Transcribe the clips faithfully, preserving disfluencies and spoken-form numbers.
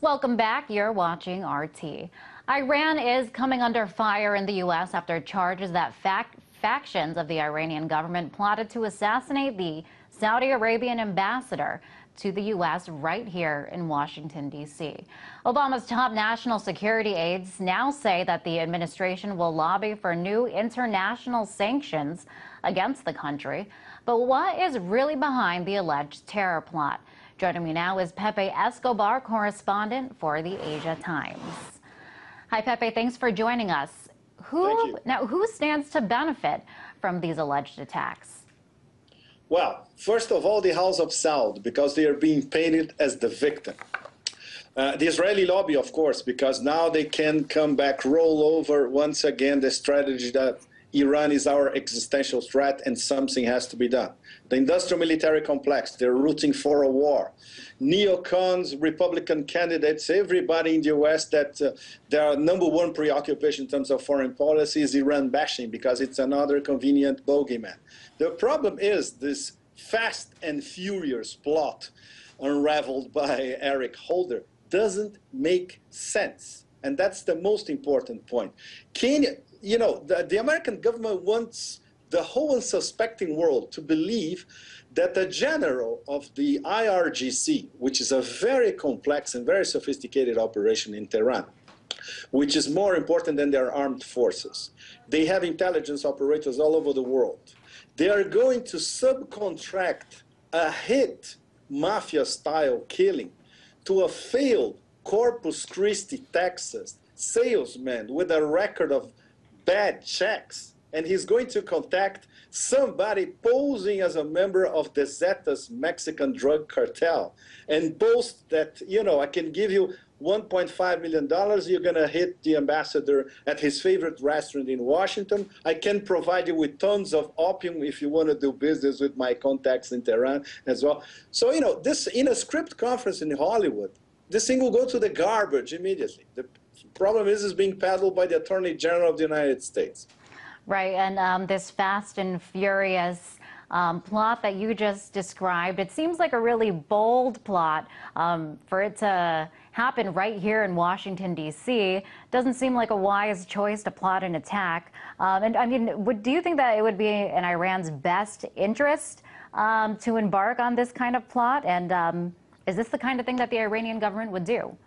Welcome back. You're watching R T. Iran is coming under fire in the U S after charges that fac factions of the Iranian government plotted to assassinate the Saudi Arabian ambassador to the U S right here in Washington, D C. Obama's top national security aides now say that the administration will lobby for new international sanctions against the country. But what is really behind the alleged terror plot? Joining me now is Pepe Escobar, correspondent for the Asia Times. Hi, Pepe. Thanks for joining us. Who, Thank you. Now, who stands to benefit from these alleged attacks? Well, first of all, the House of Saud, because they are being painted as the victim. Uh, the Israeli lobby, of course, because now they can come back, roll over once again the strategy that Iran is our existential threat and something has to be done. The industrial military complex, they're rooting for a war. Neocons, Republican candidates, everybody in the U S that uh, their number one preoccupation in terms of foreign policy is Iran bashing because it's another convenient bogeyman. The problem is this fast and furious plot unraveled by Eric Holder doesn't make sense. And that's the most important point. Kenya, you know, the, the American government wants the whole unsuspecting world to believe that the general of the I R G C, which is a very complex and very sophisticated operation in Tehran, which is more important than their armed forces. They have intelligence operators all over the world. They are going to subcontract a hit mafia-style killing to a failed Corpus Christi, Texas salesman with a record of bad checks, and he's going to contact somebody posing as a member of the Zetas Mexican drug cartel and boast that, you know, I can give you one point five million dollars, you're going to hit the ambassador at his favorite restaurant in Washington. I can provide you with tons of opium if you want to do business with my contacts in Tehran as well. So, you know, this in a script conference in Hollywood, this thing will go to the garbage immediately. The problem is, it's being peddled by the Attorney General of the United States. Right, and um, this fast and furious um, plot that you just described, it seems like a really bold plot um, for it to happen right here in Washington, D C Doesn't seem like a wise choice to plot an attack. Um, and I mean, would, do you think that it would be in Iran's best interest um, to embark on this kind of plot? And um, is this the kind of thing that the Iranian government would do?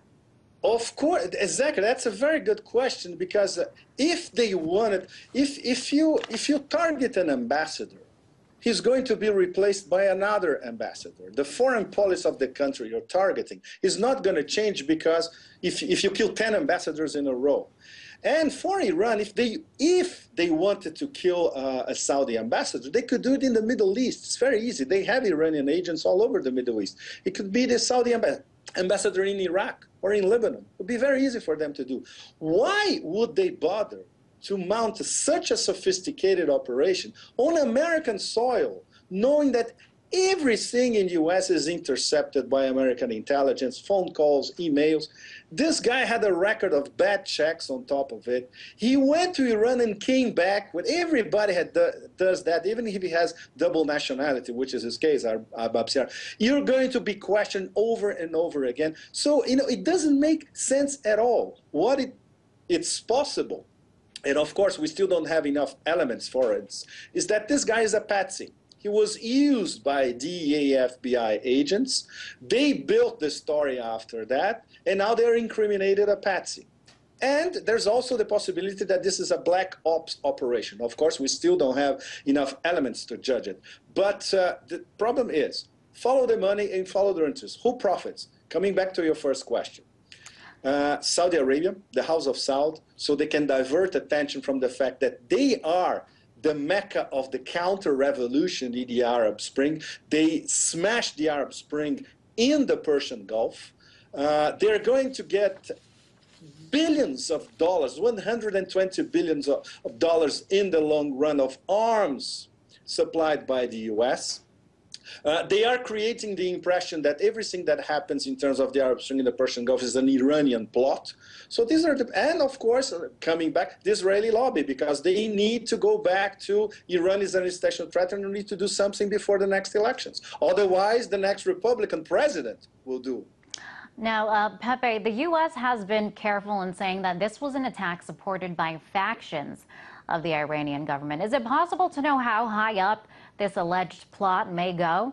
Of course, exactly. That's a very good question, because if they wanted, if, if, you, if you target an ambassador, he's going to be replaced by another ambassador. The foreign policy of the country you're targeting is not going to change, because if, if you kill ten ambassadors in a row. And for Iran, if they, if they wanted to kill uh, a Saudi ambassador, they could do it in the Middle East. It's very easy. They have Iranian agents all over the Middle East. It could be the Saudi ambassador. ambassador in Iraq or in Lebanon. It would be very easy for them to do. Why would they bother to mount such a sophisticated operation on American soil, knowing that everything in the U S is intercepted by American intelligence, phone calls, emails? This guy had a record of bad checks on top of it. He went to Iran and came back when everybody had do, does that, even if he has double nationality, which is his case, Ababsiar. You're going to be questioned over and over again. So, you know, it doesn't make sense at all. What it, it's possible, and of course we still don't have enough elements for it, is that this guy is a patsy. He was used by D E A, F B I agents. They built the story after that, and now they're incriminated a patsy. And there's also the possibility that this is a black ops operation. Of course, we still don't have enough elements to judge it. But uh, the problem is, follow the money and follow the interests. Who profits? Coming back to your first question. Uh, Saudi Arabia, the House of Saud, so they can divert attention from the fact that they are the mecca of the counter-revolution in the Arab Spring. They smashed the Arab Spring in the Persian Gulf. Uh, they're going to get billions of dollars, one hundred twenty billions of, of dollars in the long run of arms supplied by the U S. Uh, they are creating the impression that everything that happens in terms of the Arab Spring in the Persian Gulf is an Iranian plot. So these are the, and of course, coming back, the Israeli lobby, because they need to go back to Iran is an existential threat and they need to do something before the next elections. Otherwise, the next Republican president will do. Now, uh, Pepe, the U S has been careful in saying that this was an attack supported by factions of the Iranian government. Is it possible to know how high up this alleged plot may go?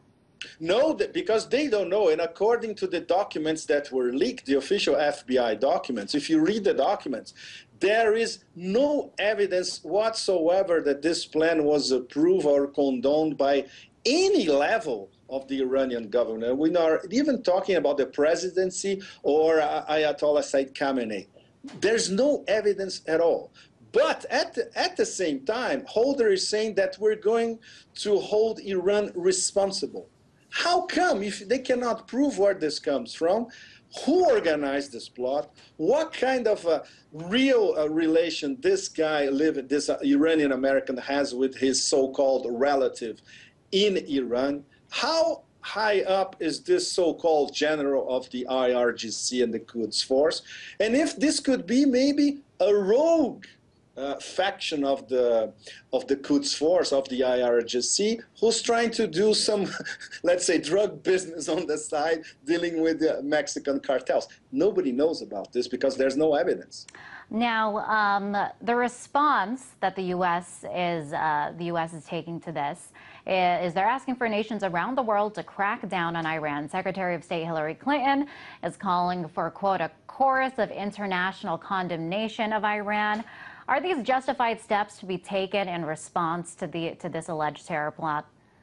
No, because they don't know. And according to the documents that were leaked, the official F B I documents, if you read the documents, there is no evidence whatsoever that this plan was approved or condoned by any level of the Iranian government. We're not even talking about the presidency or Ayatollah Said Khamenei. There's no evidence at all. But at the, at the same time, Holder is saying that we're going to hold Iran responsible. How come, if they cannot prove where this comes from, who organized this plot, what kind of a real uh, relation this guy, live, this uh, Iranian American has with his so-called relative in Iran? How high up is this so-called general of the I R G C and the Quds Force? And if this could be maybe a rogue Uh, faction of the of the Quds Force, of the I R G C, who's trying to do some, let's say, drug business on the side, dealing with the Mexican cartels. Nobody knows about this because there's no evidence. Now, um, the response that the U S is uh, the U S is taking to this is they're asking for nations around the world to crack down on Iran. Secretary of State Hillary Clinton is calling for, quote, a chorus of international condemnation of Iran. Are these justified steps to be taken in response to the to this alleged terror plot?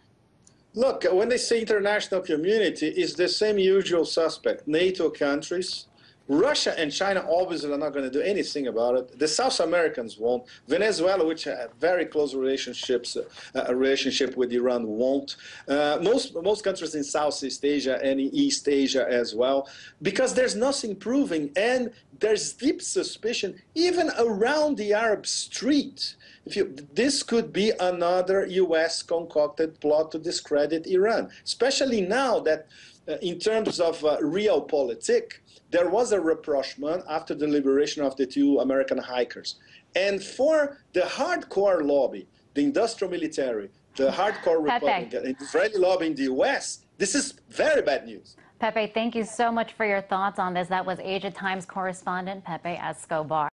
Look, when they say international community, it's the same usual suspect. NATO countries, Russia and China obviously are not going to do anything about it. The South Americans won't. Venezuela, which have very close relationships, uh, a relationship with Iran, won't. Uh, most most countries in Southeast Asia and in East Asia as well, because there's nothing proving, and there's deep suspicion even around the Arab street. If you, this could be another U S concocted plot to discredit Iran, especially now that uh, in terms of uh, realpolitik, there was a rapprochement after the liberation of the two American hikers. And for the hardcore lobby, the industrial military, the hardcore Republican, and Israeli lobby in the U S, this is very bad news. Pepe, thank you so much for your thoughts on this. That was Asia Times correspondent Pepe Escobar.